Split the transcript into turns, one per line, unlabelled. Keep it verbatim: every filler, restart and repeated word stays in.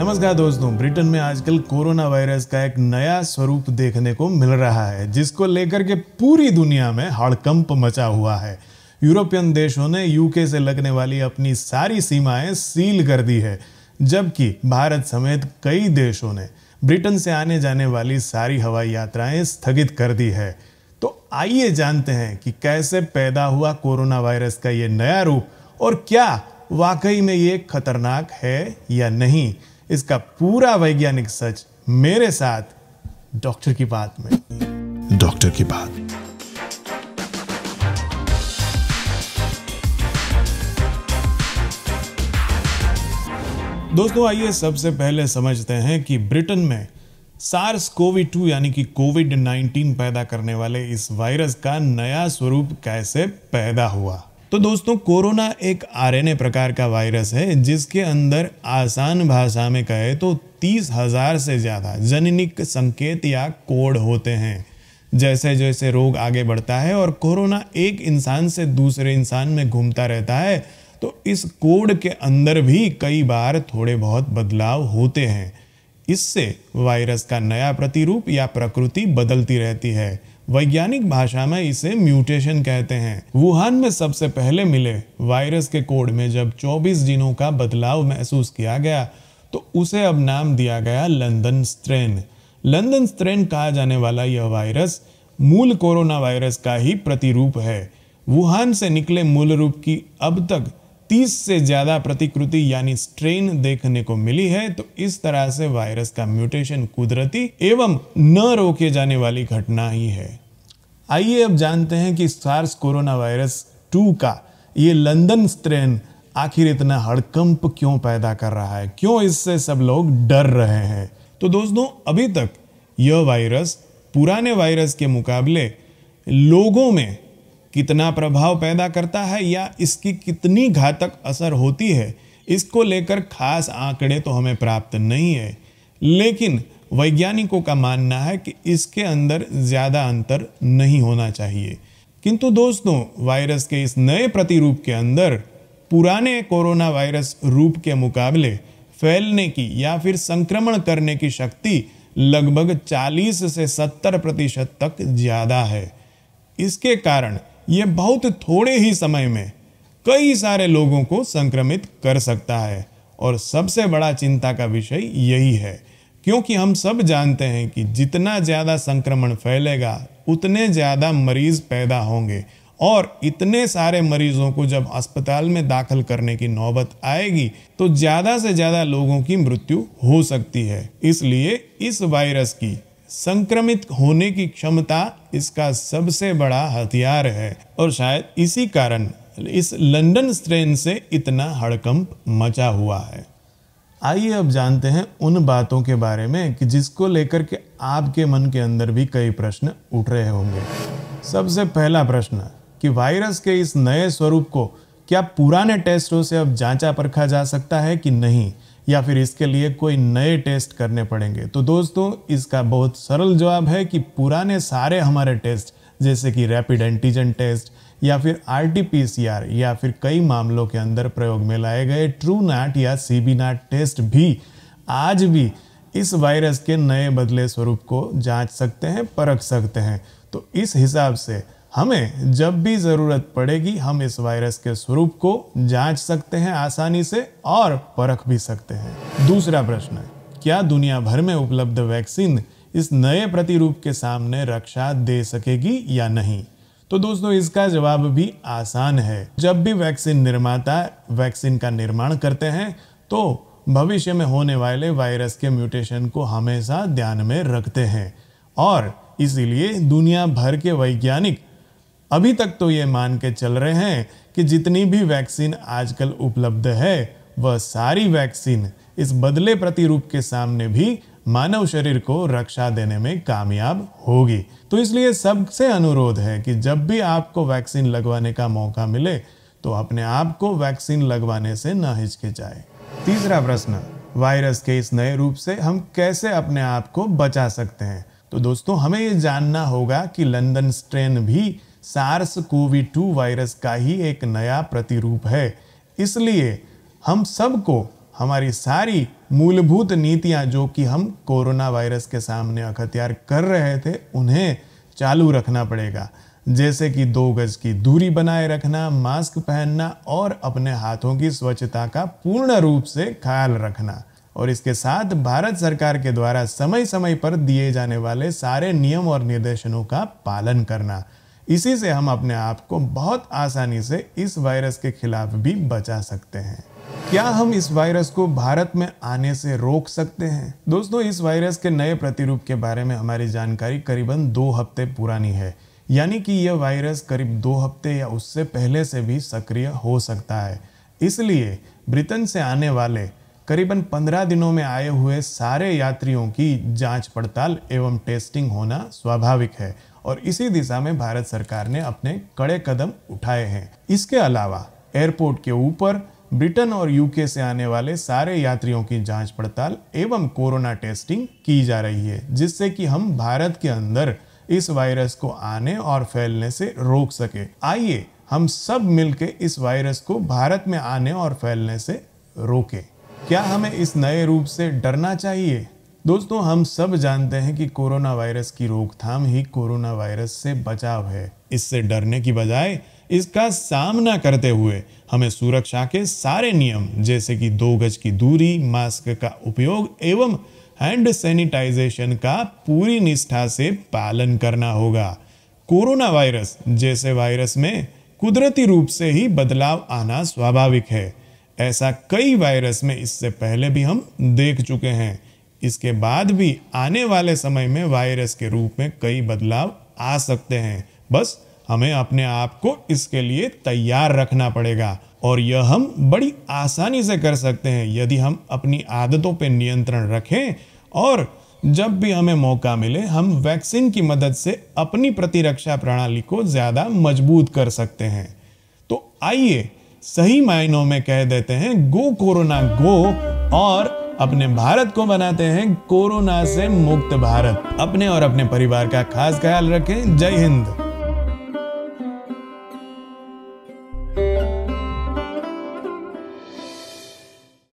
नमस्कार दोस्तों, ब्रिटेन में आजकल कोरोना वायरस का एक नया स्वरूप देखने को मिल रहा है, जिसको लेकर के पूरी दुनिया में हड़कंप मचा हुआ है। यूरोपियन देशों ने यूके से लगने वाली अपनी सारी सीमाएं सील कर दी है, जबकि भारत समेत कई देशों ने ब्रिटेन से आने जाने वाली सारी हवाई यात्राएं स्थगित कर दी है। तो आइए जानते हैं कि कैसे पैदा हुआ कोरोना वायरस का ये नया रूप और क्या वाकई में ये खतरनाक है या नहीं। इसका पूरा वैज्ञानिक सच मेरे साथ डॉक्टर की बात में। डॉक्टर की बात। दोस्तों, आइए सबसे पहले समझते हैं कि ब्रिटेन में सार्स कोवी टू यानी कि कोविड नाइनटीन पैदा करने वाले इस वायरस का नया स्वरूप कैसे पैदा हुआ। तो दोस्तों, कोरोना एक आरएनए प्रकार का वायरस है, जिसके अंदर आसान भाषा में कहे तो तीस हजार से ज़्यादा जनिनिक संकेत या कोड होते हैं। जैसे जैसे रोग आगे बढ़ता है और कोरोना एक इंसान से दूसरे इंसान में घूमता रहता है, तो इस कोड के अंदर भी कई बार थोड़े बहुत बदलाव होते हैं। इससे वायरस का नया प्रतिरूप या प्रकृति बदलती रहती है। वैज्ञानिक भाषा में इसे म्यूटेशन कहते हैं। वुहान में सबसे पहले मिले वायरस के कोड में जब चौबीस जीनों का बदलाव महसूस किया गया, तो उसे अब नाम दिया गया लंदन स्ट्रेन। लंदन स्ट्रेन कहा जाने वाला यह वायरस मूल कोरोना वायरस का ही प्रतिरूप है। वुहान से निकले मूल रूप की अब तक तीस से ज्यादा प्रतिकृति यानी स्ट्रेन देखने को मिली है। तो इस तरह से वायरस का म्यूटेशन कुदरती एवं न रोके जाने वाली घटना ही है। आइए अब जानते हैं कि सार्स कोरोना वायरस टू का ये लंदन स्ट्रेन आखिर इतना हड़कंप क्यों पैदा कर रहा है, क्यों इससे सब लोग डर रहे हैं। तो दोस्तों, अभी तक यह वायरस पुराने वायरस के मुकाबले लोगों में कितना प्रभाव पैदा करता है या इसकी कितनी घातक असर होती है, इसको लेकर खास आंकड़े तो हमें प्राप्त नहीं है, लेकिन वैज्ञानिकों का मानना है कि इसके अंदर ज़्यादा अंतर नहीं होना चाहिए। किंतु दोस्तों, वायरस के इस नए प्रतिरूप के अंदर पुराने कोरोना वायरस रूप के मुकाबले फैलने की या फिर संक्रमण करने की शक्ति लगभग चालीस से सत्तर प्रतिशत तक ज़्यादा है। इसके कारण ये बहुत थोड़े ही समय में कई सारे लोगों को संक्रमित कर सकता है। और सबसे बड़ा चिंता का विषय यही है, क्योंकि हम सब जानते हैं कि जितना ज़्यादा संक्रमण फैलेगा उतने ज़्यादा मरीज पैदा होंगे, और इतने सारे मरीजों को जब अस्पताल में दाखिल करने की नौबत आएगी तो ज़्यादा से ज़्यादा लोगों की मृत्यु हो सकती है। इसलिए इस वायरस की संक्रमित होने की क्षमता इसका सबसे बड़ा हथियार है, और शायद इसी कारण इस लंदन स्ट्रेन से इतना हड़कंप मचा हुआ है। आइए अब जानते हैं उन बातों के बारे में कि जिसको लेकर के आपके मन के अंदर भी कई प्रश्न उठ रहे होंगे। सबसे पहला प्रश्न कि वायरस के इस नए स्वरूप को क्या पुराने टेस्टों से अब जांचा परखा जा सकता है कि नहीं, या फिर इसके लिए कोई नए टेस्ट करने पड़ेंगे। तो दोस्तों, इसका बहुत सरल जवाब है कि पुराने सारे हमारे टेस्ट जैसे कि रैपिड एंटीजन टेस्ट या फिर R T P C R या फिर कई मामलों के अंदर प्रयोग में लाए गए ट्रू नैट या सी बी नैट टेस्ट भी आज भी इस वायरस के नए बदले स्वरूप को जांच सकते हैं, परख सकते हैं। तो इस हिसाब से हमें जब भी ज़रूरत पड़ेगी हम इस वायरस के स्वरूप को जांच सकते हैं आसानी से और परख भी सकते हैं। दूसरा प्रश्न, क्या दुनिया भर में उपलब्ध वैक्सीन इस नए प्रतिरूप के सामने रक्षा दे सकेगी या नहीं। तो दोस्तों, इसका जवाब भी आसान है। जब भी वैक्सीन निर्माता वैक्सीन का निर्माण करते हैं तो भविष्य में होने वाले वायरस के म्यूटेशन को हमेशा ध्यान में रखते हैं, और इसीलिए दुनिया भर के वैज्ञानिक अभी तक तो ये मान के चल रहे हैं कि जितनी भी वैक्सीन आजकल उपलब्ध है वह सारी वैक्सीन इस बदले प्रतिरूप के सामने भी मानव शरीर को रक्षा देने में कामयाब होगी। तो इसलिए सबसे अनुरोध है कि जब भी आपको वैक्सीन लगवाने का मौका मिले तो अपने आप को वैक्सीन लगवाने से न हिचकिचाएं। तीसरा प्रश्न, वायरस के इस नए रूप से हम कैसे अपने आप को बचा सकते हैं। तो दोस्तों, हमें ये जानना होगा कि लंदन स्ट्रेन भी सार्स कोवी टू वायरस का ही एक नया प्रतिरूप है। इसलिए हम सबको हमारी सारी मूलभूत नीतियां जो कि हम कोरोना वायरस के सामने अख्तियार कर रहे थे उन्हें चालू रखना पड़ेगा, जैसे कि दो गज की दूरी बनाए रखना, मास्क पहनना और अपने हाथों की स्वच्छता का पूर्ण रूप से ख्याल रखना। और इसके साथ भारत सरकार के द्वारा समय समय पर दिए जाने वाले सारे नियम और निर्देशों का पालन करना। इसी से हम अपने आप को बहुत आसानी से इस वायरस के खिलाफ भी बचा सकते हैं। क्या हम इस वायरस को भारत में आने से रोक सकते हैं? दोस्तों, इस वायरस के नए प्रतिरूप के बारे में हमारी जानकारी करीबन दो हफ्ते पुरानी है, यानी कि यह वायरस करीब दो हफ्ते या उससे पहले से भी सक्रिय हो सकता है। इसलिए ब्रिटेन से आने वाले करीबन पंद्रह दिनों में आए हुए सारे यात्रियों की जांच पड़ताल एवं टेस्टिंग होना स्वाभाविक है और इसी दिशा में भारत सरकार ने अपने कड़े कदम उठाए हैं। इसके अलावा एयरपोर्ट के ऊपर ब्रिटेन और यूके से आने वाले सारे यात्रियों की जांच पड़ताल एवं कोरोना टेस्टिंग की जा रही है, जिससे कि हम भारत के अंदर इस वायरस को आने और फैलने से रोक सके। आइए हम सब मिलकर इस वायरस को भारत में आने और फैलने से रोकें। क्या हमें इस नए रूप से डरना चाहिए? दोस्तों, हम सब जानते हैं कि कोरोना वायरस की रोकथाम ही कोरोना वायरस से बचाव है। इससे डरने की बजाय इसका सामना करते हुए हमें सुरक्षा के सारे नियम जैसे कि दो गज की दूरी, मास्क का उपयोग एवं हैंड सैनिटाइजेशन का पूरी निष्ठा से पालन करना होगा। कोरोना वायरस जैसे वायरस में कुदरती रूप से ही बदलाव आना स्वाभाविक है। ऐसा कई वायरस में इससे पहले भी हम देख चुके हैं। इसके बाद भी आने वाले समय में वायरस के रूप में कई बदलाव आ सकते हैं। बस हमें अपने आप को इसके लिए तैयार रखना पड़ेगा और यह हम बड़ी आसानी से कर सकते हैं यदि हम अपनी आदतों पर नियंत्रण रखें और जब भी हमें मौका मिले हम वैक्सीन की मदद से अपनी प्रतिरक्षा प्रणाली को ज्यादा मजबूत कर सकते हैं। तो आइए सही मायनों में कह देते हैं गो कोरोना गो और अपने भारत को बनाते हैं कोरोना से मुक्त भारत। अपने और अपने परिवार का खास ख्याल रखें। जय हिंद।